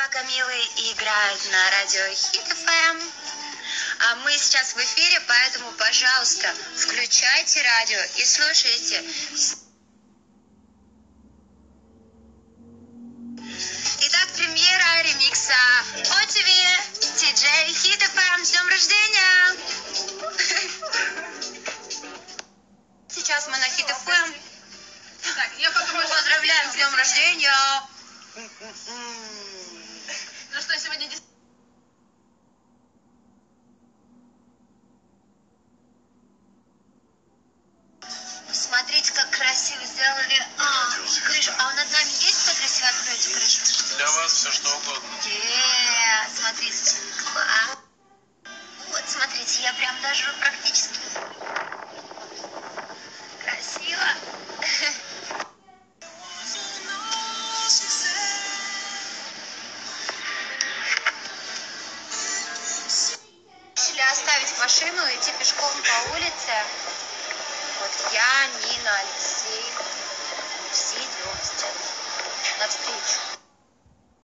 Камилы играют на радио Хит ФМ. А мы сейчас в эфире, поэтому, пожалуйста, включайте радио и слушайте. Итак, премьера ремикса «О тебе», Ти-Джей, Хит ФМ, с днем рождения! Сейчас мы на Хит ФМ. Так, я подумаю, что Поздравляем с днем рождения! Ну что, сегодня Смотрите, как красиво сделали крышу. А над нами есть кто красиво откроете крышу? Для вас все что угодно. Смотрите. Вот, смотрите, я прям даже практически. Красиво. Решили оставить машину и идти пешком по улице. Вот я, Нина, Алексей, все идем навстречу.